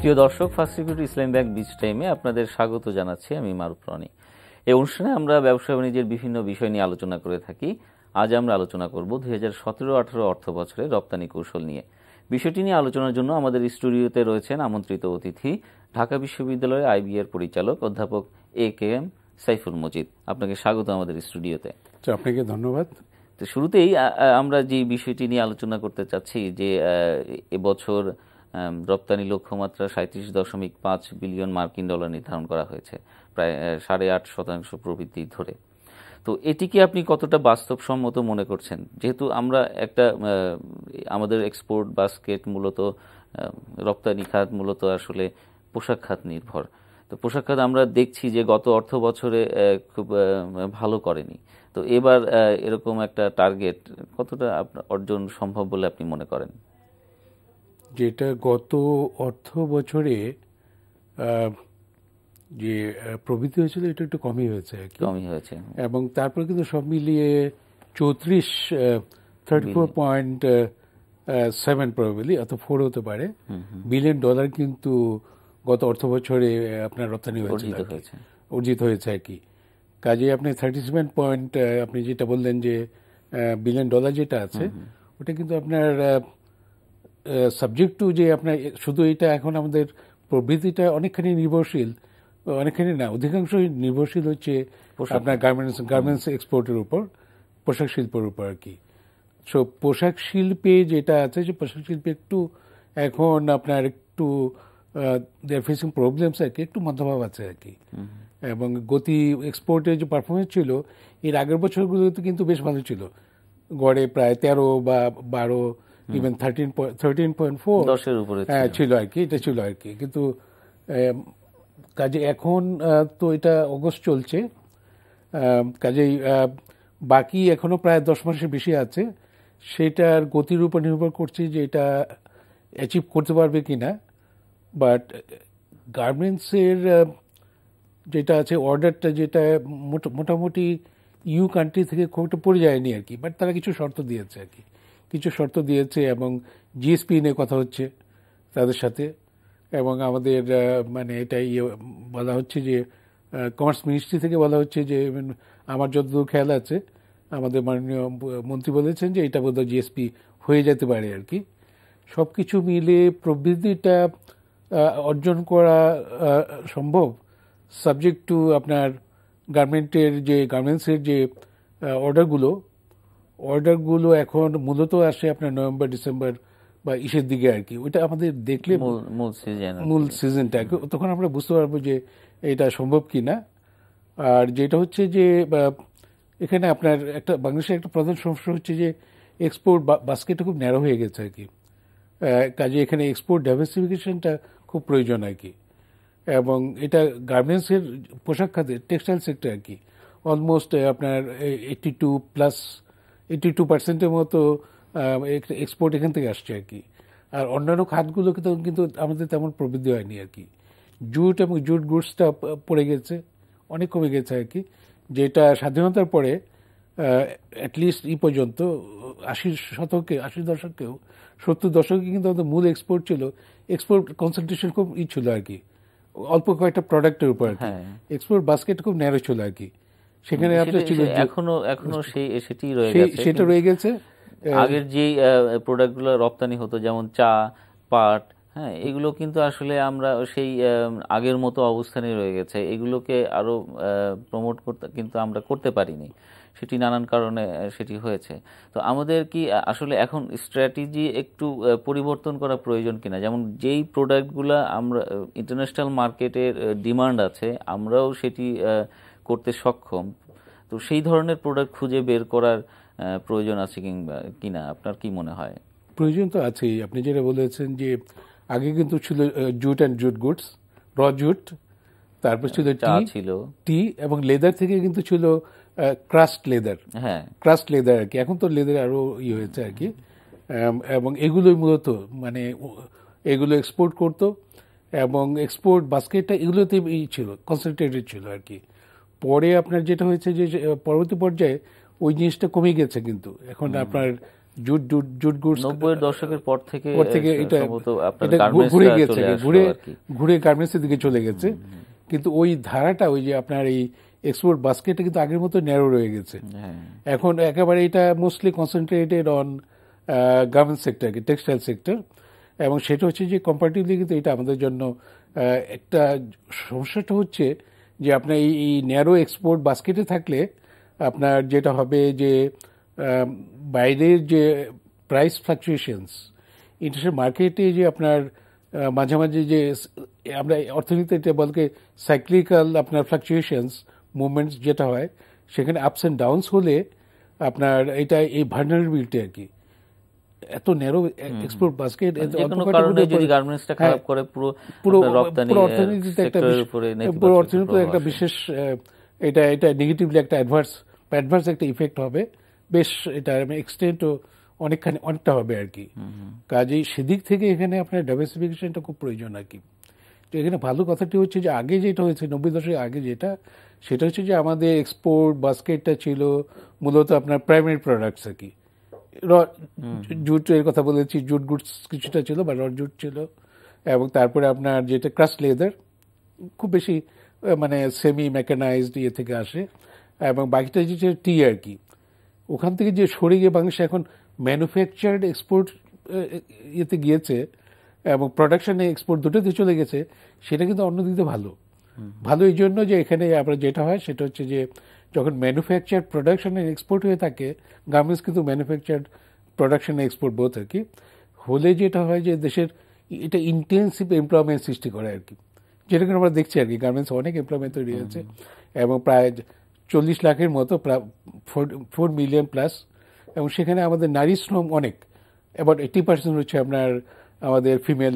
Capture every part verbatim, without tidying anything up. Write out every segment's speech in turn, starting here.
প্রিয় দর্শক, first security ইসলামী bank বিজ টাইমে আপনাদের স্বাগত জানাচ্ছি। আমি মারুফ রনি। এই অনুষ্ঠানে আমরা ব্যবসা বাণিজ্যের বিভিন্ন বিষয় নিয়ে আলোচনা করে থাকি। আজ আমরা আলোচনা করব দুই হাজার সতেরো আঠারো অর্থ বছরে রপ্তানি কৌশল নিয়ে। বিষয়টি নিয়ে আলোচনার জন্য আমাদের স্টুডিওতে রয়েছেন আমন্ত্রিত অতিথি, ঢাকা বিশ্ববিদ্যালয়ের আইবি এর পরিচালক অধ্যাপক A K M Saiful Majid. আপনাকে স্বাগত আমাদের স্টুডিওতে। আপনাকে ধন্যবাদ। তো শুরুতেই আমরা যে বিষয়টি নিয়ে আলোচনা করতে চাচ্ছি যে এবছর রপ্তানি লক্ষ্যমাত্রা সাঁত্রিশ দশমিক পাঁচ বিলিয়ন মার্কিন ডলার নির্ধারণ করা হয়েছে, প্রায় সাড়ে আট শতাংশ প্রবৃদ্ধি ধরে। তো এটিকে আপনি কতটা বাস্তবসম্মত মনে করছেন? যেহেতু আমরা একটা আমাদের এক্সপোর্ট বাস্কেট মূলত রপ্তানি খাত মূলত আসলে পোশাক খাত নির্ভর। তো পোশাক খাত আমরা দেখছি যে গত অর্থ বছরে খুব ভালো করেনি। তো এবার এরকম একটা টার্গেট কতটা অর্জন সম্ভব বলে আপনি মনে করেন? যেটা গত অর্থ বছরে যে প্রবৃদ্ধি হয়েছিল এটা একটু কমই হয়েছে কমই হয়েছে এবং তারপরে কিন্তু সব মিলিয়ে চৌত্রিশ thirty four point seven probably অত ফোর হতে পারে বিলিয়ন ডলার কিন্তু গত অর্থ বছরে আপনার রপ্তানি হয়েছে, অর্জিত হয়েছে আর কি। কাজে আপনি থার্টি সেভেন পয়েন্ট আপনি যেটা বললেন যে বিলিয়ন ডলার যেটা আছে ওটা কিন্তু আপনার সাবজেক্ট টু যে আপনার শুধু এটা এখন আমাদের প্রবৃদ্ধিটা অনেকখানি নির্ভরশীল, অনেকখানি না অধিকাংশই নির্ভরশীল হচ্ছে আপনার গার্মেন্টস গার্মেন্টস এক্সপোর্টের উপর, পোশাক শিল্পের উপর আর কি। সো পোশাক শিল্পে যেটা আছে যে পোশাক শিল্পে একটু এখন আপনার একটু দে আর ফেসিং প্রবলেমস আর কি, একটু মধ্যভাব আছে আর কি। এবং গতি এক্সপোর্টের যে পারফরমেন্স ছিল এর আগের বছরগুলোতে কিন্তু বেশ ভালো ছিল, গড়ে প্রায় তেরো বা বারো even thirteen thirteen point four দশের উপরে ছিল আর কি, এটা ছিল আর কি। কিন্তু কাজে এখন তো এটা অগস্ট চলছে, কাজেই বাকি এখনো প্রায় দশ মাসের বেশি আছে। সেটার গতির উপর নির্ভর করছে যে এটা অ্যাচিভ করতে পারবে কিনা। বাট গার্মেন্টসের যেটা আছে অর্ডারটা যেটা মোটামুটি ইউ কান্ট্রি থেকে খুব একটা পড়ে যায়নি আর কি, বাট তারা কিছু শর্ত দিয়েছে আর কি, কিছু শর্ত দিয়েছে এবং জিএসপি নিয়ে কথা হচ্ছে তাদের সাথে। এবং আমাদের মানে এটা ইয়ে বলা হচ্ছে যে কমার্স মিনিস্ট্রি থেকে বলা হচ্ছে যে আমার যতদূর খেয়াল আছে আমাদের মাননীয় মন্ত্রী বলেছেন যে এটা বোধহয় জিএসপি হয়ে যেতে পারে আর কি। সব কিছু মিলে প্রবৃদ্ধিটা অর্জন করা সম্ভব, সাবজেক্ট টু আপনার গার্মেন্টের যে গার্মেন্টসের যে অর্ডারগুলো অর্ডারগুলো এখন মূলত আসে আপনার নভেম্বর ডিসেম্বর বা ইসের দিকে আর কি। ওইটা আমাদের দেখলে মূল সিজনটা তখন আমরা বুঝতে পারবো যে এটা সম্ভব কি না। আর যেটা হচ্ছে যে এখানে আপনার একটা বাংলাদেশের একটা প্রধান সমস্যা হচ্ছে যে এক্সপোর্ট বাস্কেটটা খুব ন্যারো হয়ে গেছে আর কি। কাজে এখানে এক্সপোর্ট ডাইভার্সিফিকেশনটা খুব প্রয়োজন আর কি। এবং এটা গার্মেন্টসের পোশাক খাতে টেক্সটাইল সেক্টর আর কি অলমোস্ট আপনার eighty two plus eighty two পার্সেন্টের মতো এক্সপোর্ট এখান থেকে আসছে আর কি। আর অন্যান্য খাতগুলো কিন্তু আমাদের তেমন প্রবৃদ্ধি হয়নি আর কি। জুট এবং জুট গুডসটা পড়ে গেছে, অনেক কমে গেছে আর কি, যেটা স্বাধীনতার পরে অ্যাটলিস্ট এই পর্যন্ত আশির শতকে আশির দশকেও সত্তর দশকে কিন্তু আমাদের মূল এক্সপোর্ট ছিল, এক্সপোর্ট কনসেন্ট্রেশন খুব ই ছিল আর কি, অল্প কয়েকটা প্রোডাক্টের উপর আর কি। এক্সপোর্ট বাস্কেট খুব ন্যারো ছিল আর কি। সেখানে আপনার ছিল এখনো এখনো সেই সেটাই রয়ে গেছে, সেটা রয়ে গেছে। আগের যে প্রোডাক্টগুলো রপ্তানি হতো যেমন চা, পাট, হ্যাঁ, এগুলো কিন্তু আসলে আমরা সেই আগের মতো অবস্থানে রয়ে গেছে। এগুলোকে আরো প্রমোট করতে কিন্তু আমরা করতে পারিনি, সেটি নানান কারণে সেটি হয়েছে। তো আমাদের কি আসলে এখন স্ট্র্যাটেজি একটু পরিবর্তন করা প্রয়োজন কিনা? যেমন যেই প্রোডাক্টগুলো আমরা ইন্টারন্যাশনাল মার্কেটের ডিমান্ড আছে আমরাও সেটি করতে সক্ষম, তো সেই ধরনের প্রোডাক্ট খুঁজে বের করার প্রয়োজন আছে কিংবা কিনা আপনার কি মনে হয়? প্রয়োজন তো আছেই। আপনি যেটা বলেছেন যে আগে কিন্তু ছিল jute and jute goods, raw jute, তারপর ছিল টি ছিল টি এবং লেদার থেকে কিন্তু ছিল ক্রাস্ট লেদার, হ্যাঁ ক্রাস্ট লেদার আর কি। এখন তো লেদার আরো ই হয়েছে আর কি। এবং এগুলোই মূলত মানে এগুলো এক্সপোর্ট করতো এবং এক্সপোর্ট বাস্কেটটা এগুলোতে ছিল কনসেন্ট্রেটেড ছিল আর কি। পরে আপনার যেটা হয়েছে যে পরবর্তী পর্যায়ে ওই জিনিসটা কমে গেছে, কিন্তু এখন আপনার জুট জুট জুট গুডস নব্বইয়ের দশকের পর থেকে পর থেকে এটা এটা ঘুরে গেছে, ঘুরে ঘুরে গার্মেন্টসের দিকে চলে গেছে। কিন্তু ওই ধারাটা ওই যে আপনার এই এক্সপোর্ট বাস্কেটটা কিন্তু আগের মতো ন্যারো রয়ে গেছে। এখন একেবারে এটা mostly concentrated on garments sector, textile sector, এবং সেটা হচ্ছে যে কম্পারেটিভলি কিন্তু এটা আমাদের জন্য একটা সমস্যাটা হচ্ছে যে আপনার এই ন্যারো এক্সপোর্ট বাস্কেটে থাকলে আপনার যেটা হবে যে বাইরের যে প্রাইস ফ্লাকচুয়েশনস ইন্টারন্যাশনাল মার্কেটে যে আপনার মাঝে মাঝে যে আমরা অর্থনীতিতে এটা বলকে সাইক্লিক্যাল আপনার ফ্লাকচুয়েশনস মুভমেন্টস যেটা হয়, সেখানে আপস অ্যান্ড ডাউনস হলে আপনার এটা এই ভালনারেবিলিটি আর কি এত ন্যারো এক্সপোর্ট বাস্কেট পুরো অর্থনীতিতে একটা পুরো অর্থনীতিতে একটা বিশেষ এটা এটা নেগেটিভলি একটা অ্যাডভার্স অ্যাডভার্স একটা ইফেক্ট হবে বেশ, এটা এক্সটেন্টও অনেকখানি অনেকটা হবে আর কি। কাজেই সেদিক থেকে এখানে আপনার ডাইভার্সিফিকেশনটা খুব প্রয়োজন আর কি। তো এখানে ভালো কথাটি হচ্ছে যে আগে যেটা হয়েছে নব্বই দশকের আগে যেটা, সেটা হচ্ছে যে আমাদের এক্সপোর্ট বাস্কেটটা ছিল মূলত আপনার প্রাইমারি প্রোডাক্টস আর কি। জুটের কথা বলেছি, জুট গুডস কিছুটা ছিল বা র জুট ছিল, এবং তারপরে আপনার যেটা ক্রাশ লেদার খুব বেশি মানে সেমি মেকানাইজড ইয়ে থেকে আসে, এবং বাকিটা যেটা টি আর কি। ওখান থেকে যে সরে গিয়ে বাংলাদেশ এখন ম্যানুফ্যাকচার্ড এক্সপোর্ট ইয়েতে গিয়েছে এবং প্রোডাকশনে এক্সপোর্ট দুটোতে চলে গেছে, সেটা কিন্তু অন্যদিকে ভালো ভালো এই জন্য যে এখানে আপনার যেটা হয় সেটা হচ্ছে যে যখন ম্যানুফ্যাকচার্ড প্রোডাকশনের এক্সপোর্ট হয়ে থাকে, গার্মেন্টস কিন্তু ম্যানুফ্যাকচার্ড প্রোডাকশন এক্সপোর্ট বোথ আর কি হলে যেটা হয় যে দেশের এটা ইন্টেন্সিভ এমপ্লয়মেন্ট সৃষ্টি করে আর কি, যেটাকে আমরা দেখছি আর কি। গার্মেন্টস অনেক এমপ্লয়মেন্ট তৈরি হয়েছে এবং প্রায় চল্লিশ লাখের মতো প্রায় ফোর মিলিয়ন প্লাস, এবং সেখানে আমাদের নারী শ্রম অনেক, অ্যাবাউট এইটি পার্সেন্ট হচ্ছে আপনার আমাদের ফিমেল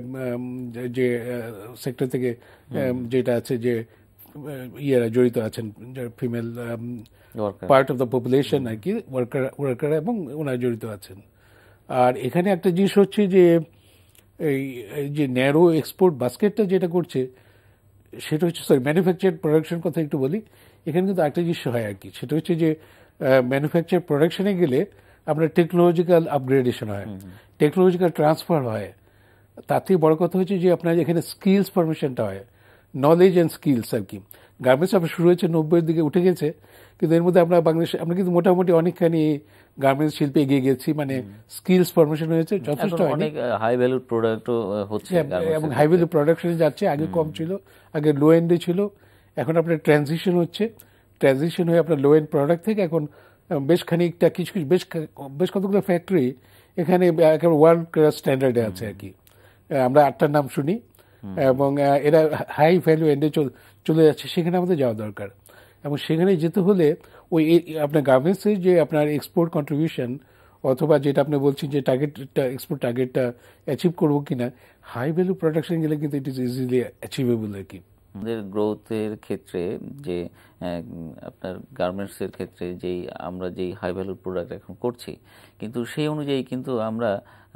যে সেক্টর থেকে যেটা আছে যে ইয়েরা জড়িত আছেন, female part of the population আর কি, ওয়ার্কার ওয়ার্কার এবং ওনারা জড়িত আছেন। আর এখানে একটা জিনিস হচ্ছে যে এই যে ন্যারো এক্সপোর্ট বাস্কেটটা যেটা করছে সেটা হচ্ছে, সরি ম্যানুফ্যাকচার প্রোডাকশন কথা একটু বলি। এখানে কিন্তু একটা জিনিস হয় আর কি, সেটা হচ্ছে যে ম্যানুফ্যাকচার প্রোডাকশনে গেলে আপনার টেকনোলজিক্যাল আপগ্রেডেশন হয়, টেকনোলজিক্যাল ট্রান্সফার হয়। তার থেকে বড় কথা হচ্ছে যে আপনার এখানে স্কিলস ফরমেশনটা হয়, নলেজ অ্যান্ড স্কিলস আর কি। গার্মেন্টস আপনার শুরু হয়েছে নব্বইয়ের দিকে উঠে গেছে, কিন্তু এর মধ্যে আমরা বাংলাদেশে আমরা কিন্তু মোটামুটি অনেকখানি গার্মেন্টস শিল্পে এগিয়ে গেছি, মানে স্কিলস ফরমেশন হয়েছে যথেষ্ট, অনেক হাই ভ্যালু প্রোডাক্টও হচ্ছে এবং হাই ভ্যালু প্রোডাকশনে যাচ্ছে। আগে কম ছিল, আগে লো এন্ডে ছিল, এখন আপনার ট্রানজিশন হচ্ছে, ট্রানজিশন হয়ে আপনার লো এন্ড প্রোডাক্ট থেকে এখন বেশ খানিকটা কিছু কিছু বেশ বেশ কতগুলো ফ্যাক্টরি এখানে একেবারে ওয়ার্ল্ড ক্লাস স্ট্যান্ডার্ডে আছে আর কি। আমরা আটটার নাম শুনি এবং এরা হাই ভ্যালু এন্ডে চলে যাচ্ছে, সেখানে আমাদের যাওয়া দরকার। এবং সেখানে যেতে হলে ওই আপনার গার্মেন্টসের যে আপনার এক্সপোর্ট কন্ট্রিবিউশন অথবা যেটা আপনি বলছেন যে টার্গেটটা এক্সপোর্ট টার্গেটটা অ্যাচিভ করবো কিনা, হাই ভ্যালু প্রোডাকশন গেলে কিন্তু ইট ইজ ইজিলি অ্যাচিভেবল আর কি। আমাদের গ্রোথের ক্ষেত্রে যে আপনার গার্মেন্টসের ক্ষেত্রে যেই আমরা যেই হাই ভ্যালুর প্রোডাক্ট এখন করছি, কিন্তু সেই অনুযায়ী কিন্তু আমরা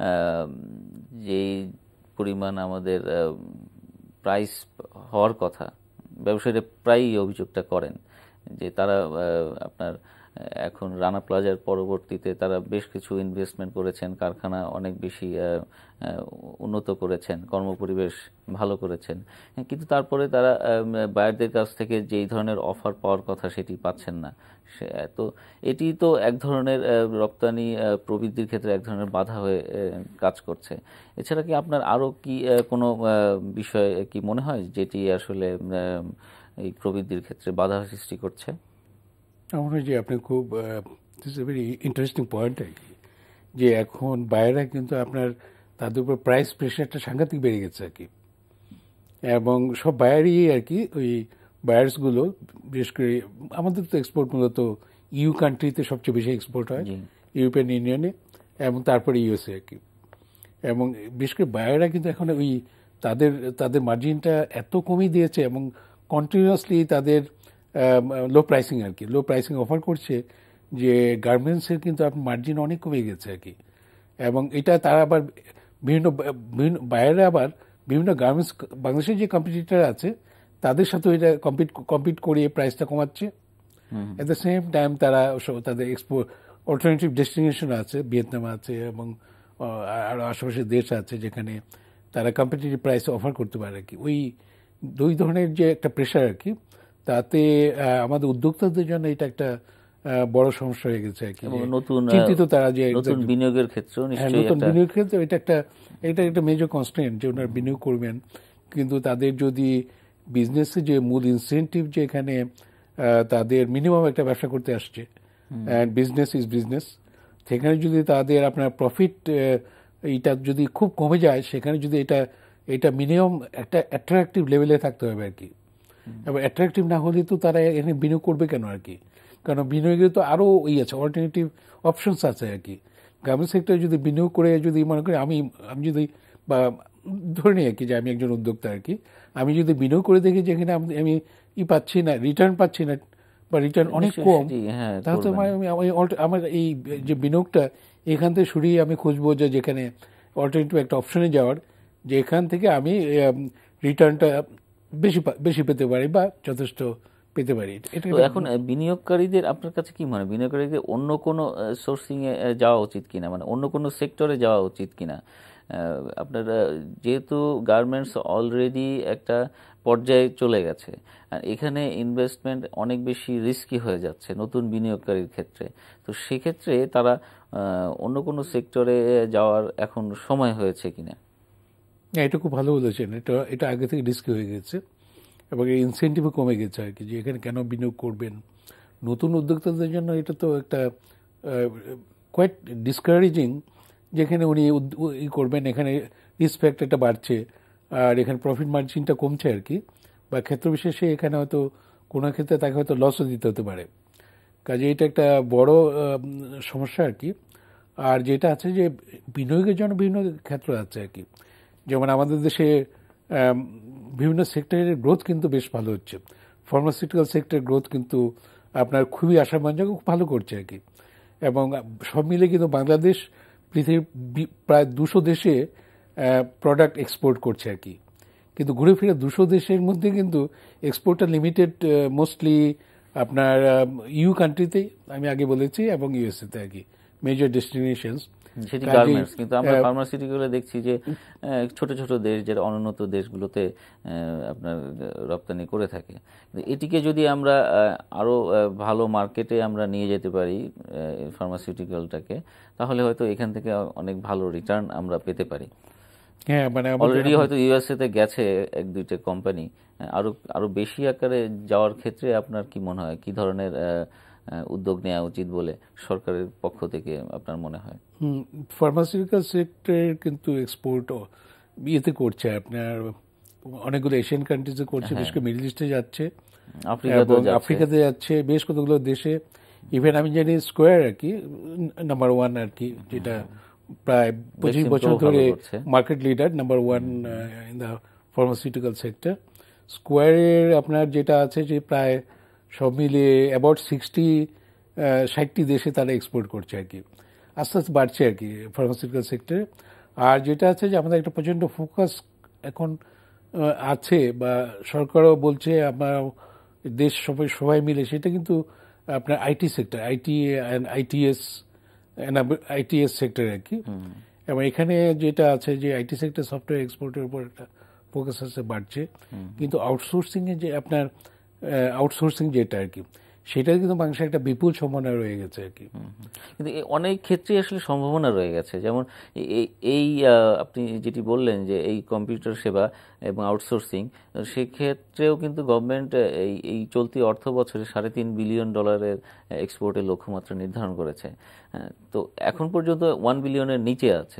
যেই পরিমাণ আমাদের প্রাইস হওয়ার কথা, ব্যবসায়ীরা প্রায়ই অভিযোগটা করেন যে তারা আপনার এখন রানা প্লাজার পরবর্তীতে তারা বেশ কিছু ইনভেস্টমেন্ট করেছেন, কারখানা অনেক বেশি উন্নত করেছেন, কর্মপরিবেশ ভালো করেছেন, কিন্তু তারপরে তারা বায়ারদের কাছ থেকে যেই ধরনের অফার পাওয়ার কথা সেটি পাচ্ছেন না। তো এটি তো এক ধরনের রপ্তানি প্রবৃদ্ধির ক্ষেত্রে এক ধরনের বাধা হয়ে কাজ করছে। এছাড়া কি আপনার আরও কি কোনো বিষয় কি মনে হয় যেটি আসলে এই প্রবৃদ্ধির ক্ষেত্রে বাধা সৃষ্টি করছে? আমার মনে হয় যে আপনি খুব this is a very interesting point আর কি, যে এখন বাইরেরা কিন্তু আপনার তাদের উপর প্রাইস প্রেশারটা সাংঘাতিক বেড়ে গেছে আর কি, এবং সব বায়ারই আর কি ওই বায়ার্সগুলো বিশেষ করে আমাদের তো এক্সপোর্ট মূলত ইউ কান্ট্রিতে সবচেয়ে বেশি এক্সপোর্ট হয়, ইউরোপিয়ান ইউনিয়নে এবং তারপরে ইউএসএ আর কি। এবং বিশেষ করে বায়াররা কিন্তু এখন ওই তাদের তাদের মার্জিনটা এত কমিয়ে দিয়েছে এবং কন্টিনিউয়াসলি তাদের লো প্রাইসিং আর কি লো প্রাইসিং অফার করছে, যে গার্মেন্টসের কিন্তু আপনার মার্জিন অনেক কমে গেছে আর কি। এবং এটা তারা আবার বিভিন্ন বিভিন্ন বায়াররা আবার বিভিন্ন গার্মেন্টস বাংলাদেশের যে কম্পিটিটর আছে তাদের সাথে এটা কম্পিট কম্পিট করিয়ে প্রাইসটা কমাচ্ছে। এট দ্য সেম টাইম তারা তাদের এক্সপোর্ট অল্টারনেটিভ ডেস্টিনেশন আছে, ভিয়েতনাম আছে এবং আরও আশেপাশে দেশ আছে যেখানে তারা কম্পিটিটিভ প্রাইসে অফার করতে পারে আর কি। ওই দুই ধরনের যে একটা প্রেশার আর কি, তাতে আমাদের উদ্যোক্তাদের জন্য এটা একটা বড় সমস্যা হয়ে গেছে আর কি। নতুন চিন্তিত তারা যে নতুন বিনিয়োগের ক্ষেত্রে নতুন বিনিয়োগের ক্ষেত্রে এটা একটা এটা একটা মেজর কনস্ট্রেন্ট যে ওনারা বিনিয়োগ করবেন, কিন্তু তাদের যদি বিজনেসে যে মূল ইনসেন্টিভ যে এখানে তাদের মিনিমাম একটা ব্যবসা করতে আসছে, অ্যান্ড বিজনেস ইজ বিজনেস, সেখানে যদি তাদের আপনার প্রফিট এইটা যদি খুব কমে যায়, সেখানে যদি এটা এটা মিনিমাম একটা অ্যাট্রাকটিভ লেভেলে থাকতে হবে আর কি। এবং অ্যাট্রাকটিভ না হলে তো তারা এখানে বিনিয়োগ করবে কেন আর কি, কারণ বিনিয়োগের তো আরও ই আছে, অল্টারনেটিভ অপশনস আছে আর কি। গার্মেন্টস সেক্টরে যদি বিনিয়োগ করে যদি মনে করি আমি আমি যদি বা ধরে নিই আর কি যে আমি একজন উদ্যোক্তা আর কি, আমি যদি বিনিয়োগ করে দেখি যেখানে আমি ই পাচ্ছি না, রিটার্ন পাচ্ছি না বা রিটার্ন অনেক কম, তাহলে আমি আমার এই যে বিনিয়োগটা এখান থেকে সরিয়ে আমি খুঁজবো যে যেখানে অল্টারনেটিভ একটা অপশনে যাওয়ার, যে এখান থেকে আমি রিটার্নটা বেশি বেশি পেতে পারি বা যথেষ্ট পেতে পারি। এখন বিনিয়োগকারীদের আপনার কাছে কি মনে হয়, বিনিয়োগকারীদের অন্য কোনো সোর্সিং এ যাওয়া উচিত কিনা, মানে অন্য কোনো সেক্টরে যাওয়া উচিত কিনা? আপনার যেহেতু গার্মেন্টস অলরেডি একটা পর্যায়ে চলে গেছে, আর এখানে ইনভেস্টমেন্ট অনেক বেশি রিস্কি হয়ে যাচ্ছে নতুন বিনিয়োগকারীর ক্ষেত্রে, তো সেক্ষেত্রে তারা অন্য কোনো সেক্টরে যাওয়ার এখন সময় হয়েছে কিনা? এটা খুব ভালো বলেছেন, এটা এটা আগে থেকে রিস্কি হয়ে গেছে এবং এই ইনসেন্টিভও কমে গেছে আর কি, যে এখানে কেন বিনিয়োগ করবেন নতুন উদ্যোক্তাদের জন্য। এটা তো একটা কোয়াইট ডিসকারেজিং, যেখানে উনি ই করবেন, এখানে রিসপেক্ট একটা বাড়ছে আর এখানে প্রফিট মার্জিনটা কমছে আর কি, বা ক্ষেত্র বিশেষে এখানে হয়তো কোনো ক্ষেত্রে তাকে হয়তো লসও দিতে হতে পারে। কাজে এটা একটা বড় সমস্যা আর কি। আর যেটা আছে যে বিনিয়োগের জন্য বিভিন্ন ক্ষেত্র আছে আর কি, যেমন আমাদের দেশে বিভিন্ন সেক্টরের গ্রোথ কিন্তু বেশ ভালো হচ্ছে। ফার্মাসিউটিক্যাল সেক্টরের গ্রোথ কিন্তু আপনার খুবই আশাব্যঞ্জক, খুব ভালো করছে আর কি। এবং সব মিলে কিন্তু বাংলাদেশ পৃথিবীর প্রায় দুশো দেশে প্রোডাক্ট এক্সপোর্ট করছে আর কি, কিন্তু ঘুরে ফিরে দুশো দেশের মধ্যে কিন্তু এক্সপোর্টটা লিমিটেড মোস্টলি আপনার ইউ কান্ট্রিতে, আমি আগে বলেছি, এবং ইউএসএতে আর কি মেজর ডেস্টিনেশনস। সেটি গার্মেন্টস, কিন্তু আমরা ফার্মাসিউটিক্যালে দেখছি যে ছোট ছোট দেশ, যেটা অনুন্নত দেশগুলোতে আপনার রপ্তানি করে থাকে। এটিকে যদি আমরা আরও ভালো মার্কেটে আমরা নিয়ে যেতে পারি ফার্মাসিউটিক্যালটাকে, তাহলে হয়তো এখান থেকে অনেক ভালো রিটার্ন আমরা পেতে পারি। হ্যাঁ, মানে অলরেডি হয়তো ইউএসএতে গেছে এক দুইটা কোম্পানি, আরো আরো বেশি আকারে যাওয়ার ক্ষেত্রে আপনার কি মনে হয়, কি ধরনের উদ্যোগ নেওয়া উচিত বলে সরকারের পক্ষ থেকে আপনার মনে হয়? ফার্মাসিউটিক্যাল সেক্টর কিন্তু এক্সপোর্ট ইয়েতে করছে, আপনার অনেকগুলো এশিয়ান কান্ট্রিজে করছে, বিশেষ করে মিডল ইস্টে যাচ্ছে, আফ্রিকাতে যাচ্ছে, বেশ কতগুলো দেশে। ইভেন আমি জানি স্কোয়ার আর কি নাম্বার ওয়ান আর কি, যেটা প্রায় পঁচিশ বছর ধরে market leader, number one in the pharmaceutical sector. স্কোয়ারের আপনার যেটা আছে যে প্রায় সব মিলিয়ে অ্যাবাউট সিক্সটি ষাটটি দেশে তারা এক্সপোর্ট করছে আর কি, আস্তে আস্তে বাড়ছে আর কি ফার্মাসিউটিক্যাল সেক্টরে। আর যেটা আছে যে আমাদের একটা প্রচণ্ড ফোকাস এখন আছে, বা সরকারও বলছে আমরা দেশ সবাই সবাই মিলে, সেটা কিন্তু আপনার IT sector, IT and ITS ITS sector আর কি। এবং এখানে যেটা আছে যে আইটি সেক্টর সফটওয়্যার এক্সপোর্টের উপর একটা ফোকাস আছে, বাড়ছে। কিন্তু আউটসোর্সিং এ যে আপনার আউটসোর্সিং যেটা আর কি, সেটা কিন্তু বাংলাদেশে একটা বিপুল সম্ভাবনা রয়ে গেছে আর কি। কিন্তু অনেক ক্ষেত্রে আসলে সম্ভাবনা রয়ে গেছে, যেমন এই আপনি যেটি বললেন যে এই কম্পিউটার সেবা এবং আউটসোর্সিং, সেক্ষেত্রেও কিন্তু গভর্নমেন্ট এই এই চলতি অর্থ বছরে সাড়ে তিন বিলিয়ন ডলারের এক্সপোর্টের লক্ষ্যমাত্রা নির্ধারণ করেছে। তো এখন পর্যন্ত ওয়ান বিলিয়নের নিচে আছে,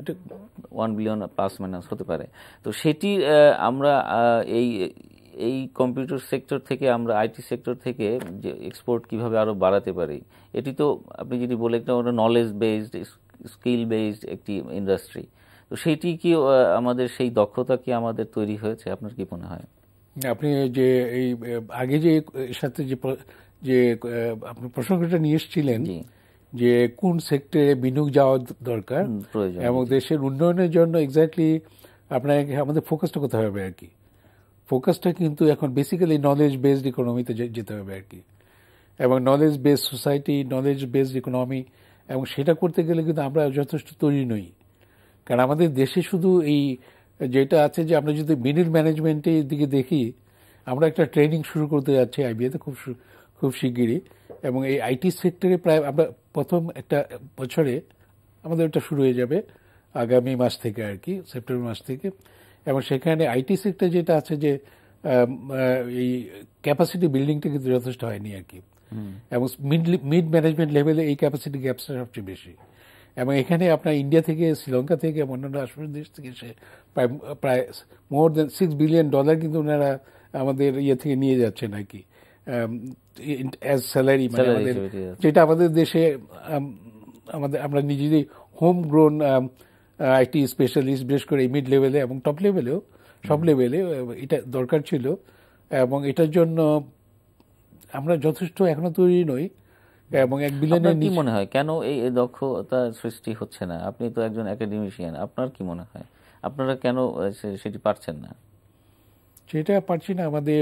ওয়ান বিলিয়ন প্লাস মাইনাস হতে পারে। তো সেটি আমরা এই এই কম্পিউটার সেক্টর থেকে, আমরা আইটি সেক্টর থেকে যে এক্সপোর্ট কিভাবে আরো বাড়াতে পারি, এটি তো আপনি যদি বলে একটা নলেজ বেসড, স্কিল বেসড একটি ইন্ডাস্ট্রি, তো সেটি কি আমাদের সেই দক্ষতা কি আমাদের তৈরি হয়েছে, আপনার কি মনে হয়? আপনি যে এই আগে যে সাথে যে যে আপনি প্রসঙ্গটা নিয়ে এসেছিলেন যে কোন সেক্টরে বিনিয়োগ যাওয়া দরকার এবং দেশের উন্নয়নের জন্য এক্স্যাক্টলি আপনাকে আমাদের ফোকাসটা করতে হবে আর কি। ফোকাসটা কিন্তু এখন বেসিক্যালি নলেজ বেসড ইকোনমিতে যেতে হবে আর কি। এবং knowledge based society, knowledge based economy, এবং সেটা করতে গেলে কিন্তু আমরা যথেষ্ট তৈরি নই। কারণ আমাদের দেশে শুধু এই যেটা আছে যে আমরা যদি মিডল ম্যানেজমেন্টের দিকে দেখি, আমরা একটা ট্রেনিং শুরু করতে যাচ্ছি আইবিএতে খুব খুব শিগগিরই, এবং এই আইটি সেক্টরে প্রায় আমরা প্রথম একটা বছরে আমাদের ওটা শুরু হয়ে যাবে আগামী মাস থেকে আর কি, সেপ্টেম্বর মাস থেকে। এবং সেখানে আইটি সেক্টর যেটা আছে যে এই ক্যাপাসিটি বিল্ডিংটা কিন্তু যথেষ্ট হয়নি আর কি, এবং মিড মিড ম্যানেজমেন্ট লেভেলে এই ক্যাপাসিটি গ্যাপসটা সবচেয়ে বেশি। এবং এখানে আপনার ইন্ডিয়া থেকে, শ্রীলঙ্কা থেকে, অন্যান্য আশপাশের দেশ থেকে সে প্রায় প্রায় more than six billion dollar কিন্তু ওনারা আমাদের ইয়ে থেকে নিয়ে যাচ্ছেন আর কি, অ্যাজ স্যালারি, মানে আমাদের যেটা আমাদের দেশে আমাদের আমরা নিজেদের হোম গ্রোন আইটি স্পেশালিস্ট, বিশেষ করে মিড লেভেলে এবং টপ লেভেলেও, সব লেভেলে এটা দরকার ছিল। এবং এটার জন্য আমরা যথেষ্ট এখনো তৈরি নই। এবং এক বিলিয়নের কি মনে হয় কেন এই দক্ষতা সৃষ্টি হচ্ছে না? আপনি তো একজন একাডেমিশিয়ান, আপনার কি মনে হয় আপনারা কেন সেটি পারছেন না? সেটা পারছি না, আমাদের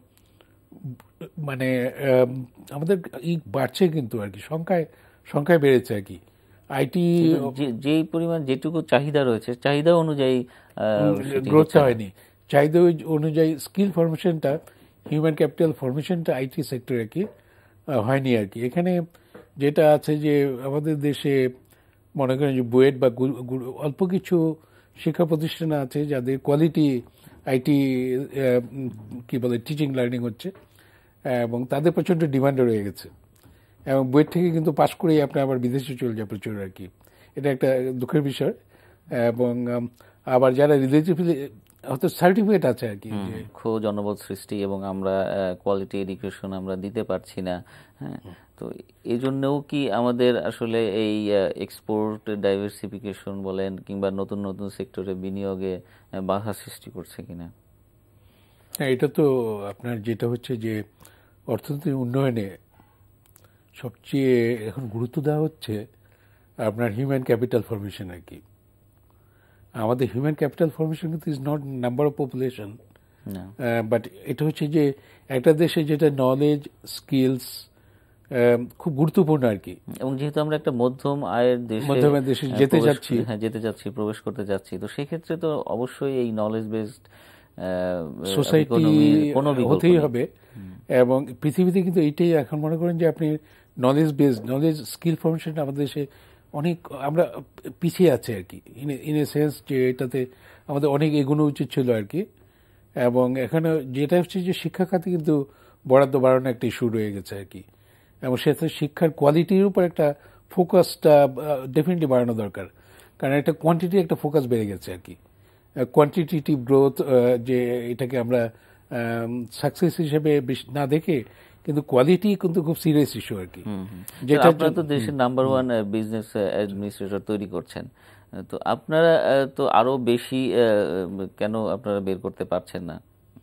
মানে আমাদের ই বাড়ছে কিন্তু আর কি, সংখ্যায় সংখ্যায় বেড়েছে আর কি। আইটি যেই পরিমাণ যেটুকু চাহিদা রয়েছে, চাহিদা অনুযায়ী গ্রোথটা হয়নি। চাহিদা অনুযায়ী স্কিল ফরমেশনটা, হিউম্যান ক্যাপিটাল ফরমেশনটা আইটি সেক্টরে আর কি হয়নি আর কি। এখানে যেটা আছে যে আমাদের দেশে মনে করেন যে বুয়েট বা অল্প কিছু শিক্ষা প্রতিষ্ঠান আছে যাদের কোয়ালিটি আইটি কি বলে টিচিং লার্নিং হচ্ছে, এবং তাদের প্রচণ্ড ডিমান্ড রয়ে গেছে। এবং বুয়েট থেকে কিন্তু পাশ করেই আপনি আবার বিদেশে চলে যায় প্রচুর আর কি, এটা একটা দুঃখের বিষয়। এবং আবার যারা রিলেটিভলি হয়তো সার্টিফিকেট আছে আর কি, খুব জনবল সৃষ্টি এবং আমরা কোয়ালিটি এডুকেশন আমরা দিতে পারছি না। হ্যাঁ, তো এই জন্যও কি আমাদের আসলে এই এক্সপোর্ট ডাইভার্সিফিকেশন বলেন কিংবা নতুন নতুন সেক্টরে বিনিয়োগে বাধা সৃষ্টি করছে কিনা? হ্যাঁ, এটা তো আপনার যেটা হচ্ছে যে অর্থনৈতিক উন্নয়নে সবচেয়ে এখন গুরুত্ব দেওয়া হচ্ছে আপনার হিউম্যান ক্যাপিটাল ফরমেশন আর কি। আমাদের হিউম্যান ক্যাপিটাল ফরমেশন কিন্তু is not number of population, but এটা হচ্ছে যে একটা দেশে যেটা নলেজ, স্কিলস খুব গুরুত্বপূর্ণ আর কি। এবং যেহেতু আমরা একটা মধ্যম আয়ের দেশে মধ্যম আয়ের দেশে যেতে যাচ্ছি, হ্যাঁ যেতে যাচ্ছি, প্রবেশ করতে যাচ্ছি, তো সেক্ষেত্রে তো অবশ্যই এই নলেজ বেসড সোসাইটি হতেই হবে। এবং পৃথিবীতে কিন্তু এইটাই এখন মনে করেন যে আপনি knowledge based, knowledge skill formation আমাদের দেশে অনেক আমরা পিছিয়ে আছে আর কি, ইন এ সেন্স যে এটাতে আমাদের অনেক এগোনো উচিত ছিল আর কি। এবং এখানে যেটা হচ্ছে যে শিক্ষা খাতে কিন্তু বরাদ্দ বাড়ানো একটা ইস্যু রয়ে গেছে আর কি, এবং সেটা শিক্ষার কোয়ালিটির উপর একটা ফোকাসটা ডেফিনেটলি বাড়ানো দরকার। কারণ একটা কোয়ান্টিটি একটা ফোকাস বেড়ে গেছে আর কি, কোয়ান্টিটেটিভ গ্রোথ, যে এটাকে আমরা সাকসেস হিসেবে না দেখে কিন্তু কোয়ালিটি কিন্তু খুব সিরিয়াস ইস্যু আর কি। যেটা আপনারা তো দেশের নাম্বার ওয়ান বিজনেস অ্যাডমিনিস্ট্রেটর তৈরি করছেন, তো আপনারা তো আরো বেশি কেন আপনারা বের করতে পারছেন না?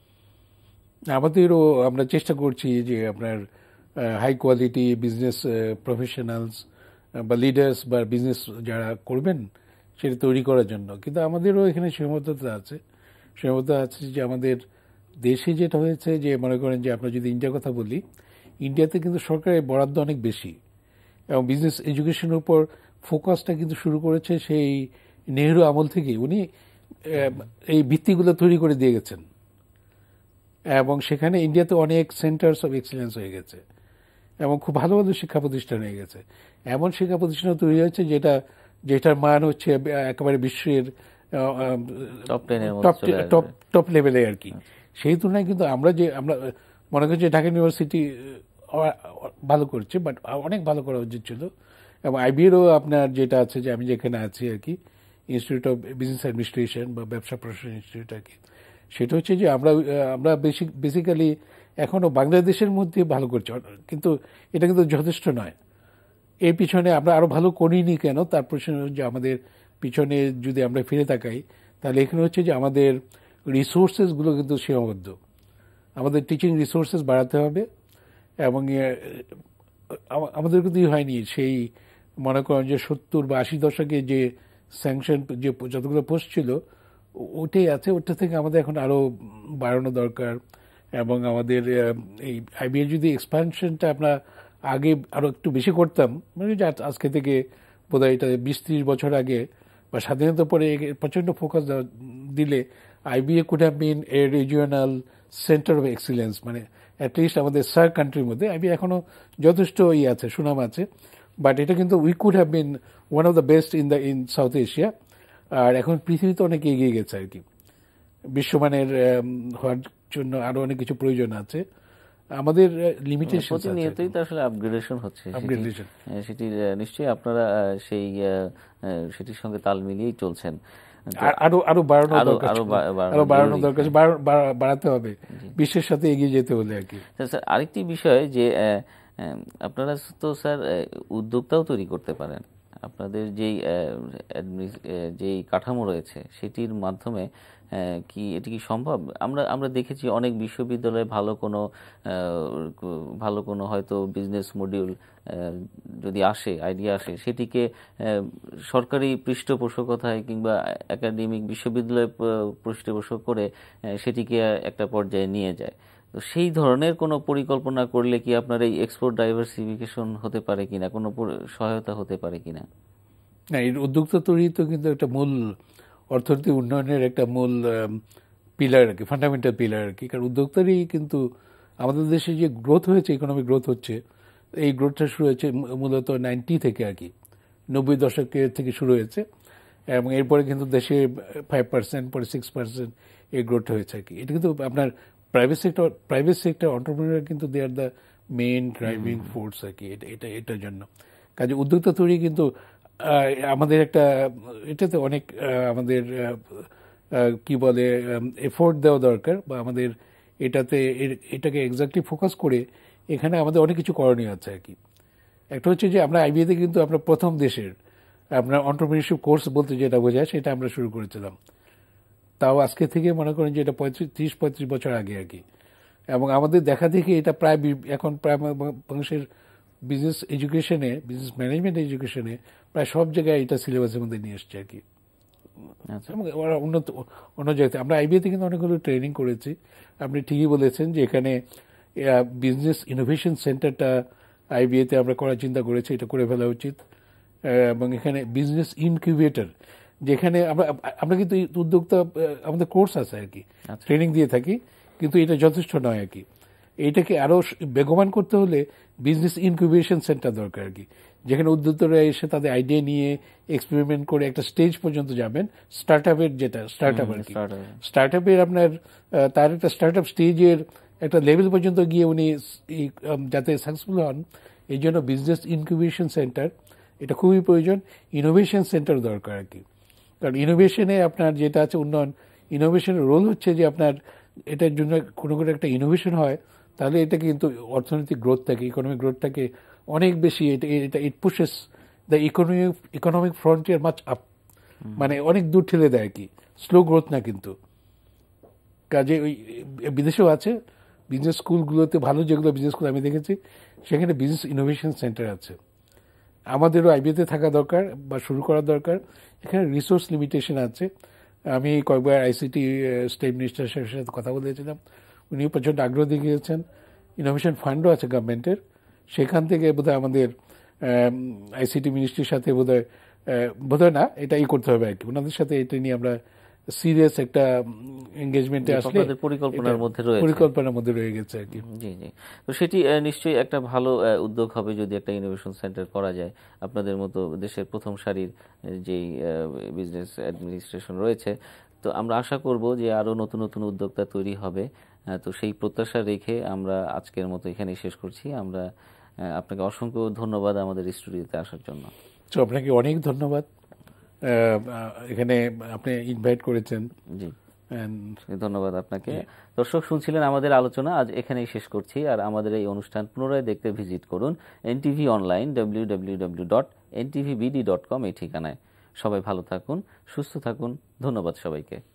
আমাদেরও আমরা চেষ্টা করছি যে আপনার হাই কোয়ালিটি বিজনেস প্রফেশনালস বা লিডার্স বা বিজনেস যারা করবেন সেটা তৈরি করার জন্য, কিন্তু আমাদেরও এখানে সীমাবদ্ধতা আছে। সীমাবদ্ধতা আছে যে আমাদের দেশে যেটা হয়েছে যে মনে করেন যে আমরা যদি ইন্ডিয়ার কথা বলি, ইন্ডিয়াতে কিন্তু সরকারের বরাদ্দ অনেক বেশি, এবং বিজনেস এডুকেশনের উপর ফোকাসটা কিন্তু শুরু করেছে সেই নেহরু আমল থেকে। উনি এই ভিত্তিগুলো তৈরি করে দিয়ে গেছেন, এবং সেখানে ইন্ডিয়াতে অনেক সেন্টার্স অফ এক্সিলেন্স হয়ে গেছে, এবং খুব ভালো ভালো শিক্ষা প্রতিষ্ঠান হয়ে গেছে। এমন শিক্ষা প্রতিষ্ঠান তৈরি হয়েছে যেটা যেটার মান হচ্ছে একেবারে বিশ্বের টপ টপ লেভেলে আর কি। সেই তুলনায় কিন্তু আমরা যে আমরা মনে করি যে ঢাকা ইউনিভার্সিটি ভালো করছে, বাট অনেক ভালো করা উচিত ছিল। এবং আইবিএরও আপনার যেটা আছে যে আমি যেখানে আছি আর কি, ইনস্টিটিউট অফ বিজনেস অ্যাডমিনিস্ট্রেশন বা ব্যবসা প্রশাসন ইনস্টিটিউট আর কি, সেটা হচ্ছে যে আমরা আমরা বেসিক বেসিক্যালি এখনও বাংলাদেশের মধ্যে ভালো করছি, কিন্তু এটা কিন্তু যথেষ্ট নয়। এর পিছনে আমরা আরও ভালো করিনি কেন, তার প্রশ্ন যে আমাদের পিছনে যদি আমরা ফিরে তাকাই তাহলে এখানে হচ্ছে যে আমাদের রিসোর্সেসগুলো কিন্তু সীমাবদ্ধ। আমাদের টিচিং রিসোর্সেস বাড়াতে হবে, এবং আমাদের কিন্তু হয়নি সেই মনে করেন যে সত্তর বা আশি দশকে যে স্যাংশন যে যতগুলো পোস্ট ছিল ওটাই আছে, ওটা থেকে আমাদের এখন আরও বাড়ানো দরকার। এবং আমাদের এই আইবিএ যদি এক্সপানশনটা আমরা আগে আরো একটু বেশি করতাম, মানে আজকে থেকে বোধহয় এটা বিশ ত্রিশ বছর আগে বা স্বাধীনতার পরে প্রচন্ড ফোকাস দিলে IBA could have been a regional centre of excellence, মানে অ্যাটলিস্ট আমাদের সার্ক কান্ট্রির মধ্যে আইবিএ এখনো যথেষ্ট ইয়ে আছে, সুনাম আছে, বাট এটা কিন্তু we could have been one of the best in the in South Asia. আর এখন পৃথিবীতে অনেক এগিয়ে গেছে আর কি, বিশ্বমানের হওয়ার জন্য আরো অনেক কিছু প্রয়োজন আছে, আমাদের লিমিটেশন প্রতিনিয়তই তো আসলে আপগ্রেডেশন হচ্ছে, সেটি নিশ্চয়ই আপনারা সেই সেটির সঙ্গে তাল মিলিয়েই চলছেন। আরো আরো বাড়ানো দরকার, আরো বাড়ানো দরকার, বাড়াতে হবে বিশ্বের সাথে এগিয়ে যেতে হলে আর কি। স্যার আরেকটি বিষয় যে আপনারা তো স্যার উদ্যোক্তাও তৈরি করতে পারেন, আপনাদের যেই যেই কাঠামো রয়েছে সেটির মাধ্যমে কি এটি কি সম্ভব? আমরা আমরা দেখেছি অনেক বিশ্ববিদ্যালয়ে ভালো কোনো ভালো কোনো হয়তো বিজনেস মডিউল যদি আসে, আইডিয়া আসে, সেটিকে সরকারি পৃষ্ঠপোষকতায় কিংবা একাডেমিক বিশ্ববিদ্যালয় পৃষ্ঠপোষক করে সেটিকে একটা পর্যায়ে নিয়ে যায়। তো সেই ধরনের কোনো পরিকল্পনা করলে কি আপনার এই এক্সপোর্ট ডাইভার্সিফিকেশন হতে পারে কিনা, কোনো সহায়তা হতে পারে কিনা? না, এই উদ্যোক্তা তৈরি তো কিন্তু একটা মূল অর্থনৈতিক উন্নয়নের একটা মূল পিলার আর কি, ফান্ডামেন্টাল পিলার আর কি। কারণ উদ্যোক্তারই কিন্তু আমাদের দেশে যে গ্রোথ হয়েছে, ইকোনমিক গ্রোথ হচ্ছে, এই গ্রোথটা শুরু হয়েছে মূলত নাইনটি থেকে আর কি, নব্বই দশকের থেকে শুরু হয়েছে, এবং এরপরে কিন্তু দেশে ফাইভ পার্সেন্ট পরে সিক্স পার্সেন্ট এই গ্রোথটা হয়েছে আর কি। এটা কিন্তু আপনার private sector private sector entrepreneur কিন্তু they are the main driving force আর কি, এটা এটার জন্য। কাজে উদ্যোক্তা তৈরি কিন্তু আমাদের একটা এটাতে অনেক আমাদের কি বলে এফোর্ট দেওয়া দরকার, বা আমাদের এটাতে এটাকে এক্স্যাক্টলি ফোকাস করে এখানে আমাদের অনেক কিছু করণীয় আছে আর কি। একটা হচ্ছে যে আমরা আইবিএতে কিন্তু আমরা প্রথম দেশের আপনার এন্টারপ্রেনিউরশিপ কোর্স বলতে যেটা বোঝায় সেটা আমরা শুরু করেছিলাম, তাও আজকে থেকে মনে করেন যে এটা পঁয়ত্রিশ ত্রিশ পঁয়ত্রিশ বছর আগে আর কি। এবং আমাদের দেখা দেখি এটা প্রায় এখন প্রায় বাংলাদেশের বিজনেস এডুকেশনে, বিজনেস ম্যানেজমেন্ট এডুকেশনে প্রায় সব জায়গায় এটা সিলেবাসের মধ্যে নিয়ে এসছে আর কি। ওরা উন্নত অন্য জায়গাতে আমরা আইবিএতে কিন্তু অনেকগুলো ট্রেনিং করেছি। আপনি ঠিকই বলেছেন যে এখানে বিজনেস ইনোভেশন সেন্টারটা আইবিএতে আমরা করার চিন্তা করেছি, এটা করে ফেলা উচিত। এবং এখানে বিজনেস ইনকিউবেটর, যেখানে আমরা আমরা কিন্তু উদ্যোক্তা আমাদের কোর্স আছে আর কি, ট্রেনিং দিয়ে থাকি, কিন্তু এটা যথেষ্ট নয় আর কি। এইটাকে আরো বেগবান করতে হলে বিজনেস ইনকিউবেশন সেন্টার দরকার আর কি, যেখানে উদ্যোক্তারা এসে তাদের আইডিয়া নিয়ে এক্সপেরিমেন্ট করে একটা স্টেজ পর্যন্ত যাবেন। স্টার্ট আপের যেটা স্টার্ট আপ আর কি, স্টার্ট আপের আপনার তার একটা স্টার্ট আপ স্টেজের একটা লেভেল পর্যন্ত গিয়ে উনি যাতে সাকসেসফুল হন, এই জন্য বিজনেস ইনকিউবেশন সেন্টার এটা খুবই প্রয়োজন। ইনোভেশন সেন্টার দরকার আর কি, কারণ ইনোভেশনে আপনার যেটা আছে উন্নয়ন, ইনোভেশনের রোল হচ্ছে যে আপনার এটার জন্য কোনো কোনো একটা ইনোভেশন হয়, তাহলে এটা কিন্তু অর্থনৈতিক গ্রোথটাকে, ইকোনমিক গ্রোথটাকে অনেক বেশি এটা এটা it pushes the economic economic frontier much up, মানে অনেক দূর ঠেলে দেয় কি, স্লো গ্রোথ না কিন্তু। কাজে ওই বিদেশেও আছে বিজনেস স্কুলগুলোতে, ভালো যেগুলো বিজনেস স্কুল আমি দেখেছি সেখানে বিজনেস ইনোভেশন সেন্টার আছে। আমাদেরও আইবিএতে থাকা দরকার বা শুরু করা দরকার। এখানে রিসোর্স লিমিটেশন আছে। আমি কয়েকবার আইসিটি স্টেট মিনিস্টার সাথে কথা বলেছিলাম, উনি প্রচণ্ড আগ্রহ দেখিয়েছেন। ইনোভেশন ফান্ডও আছে গভর্নমেন্টের, সেখান থেকে বোধহয় আমাদের আইসিটি মিনিস্ট্রির সাথে বোধহয় বোধহয় না এটাই করতে হবে আর কি, ওনাদের সাথে এটা নিয়ে আমরা সিরিয়াস একটা এঙ্গেজমেন্টে আসলে পরিকল্পনার মধ্যে রয়েছে, পরিকল্পনার মধ্যে রয়ে গেছে আর কি। জি জি, তো সেটি নিশ্চয়ই একটা ভালো উদ্যোগ হবে যদি একটা ইনোভেশন সেন্টার করা যায়। আপনাদের মতো দেশের প্রথম সারির যেই বিজনেস অ্যাডমিনিস্ট্রেশন রয়েছে, তো আমরা আশা করব যে আরো নতুন নতুন উদ্যোক্তা তৈরি হবে। তো সেই প্রত্যাশা রেখে আমরা আজকের মতো এখানেই শেষ করছি। আমরা আপনাকে অসংখ্য ধন্যবাদ আমাদের স্টুডিওতে আসার জন্য। তো আপনাকে অনেক ধন্যবাদ, এখানে আপনি ইনভাইট করেছেন। জি, ধন্যবাদ আপনাকে। দর্শক শুনছিলেন আমাদের আলোচনা, আজ এখানেই শেষ করছি। আর আমাদের এই অনুষ্ঠান পুনরায় দেখতে ভিজিট করুন NTV online W W W dot N T V B D dot com এই ঠিকানায়। সবাই ভালো থাকুন, সুস্থ থাকুন, ধন্যবাদ সবাইকে।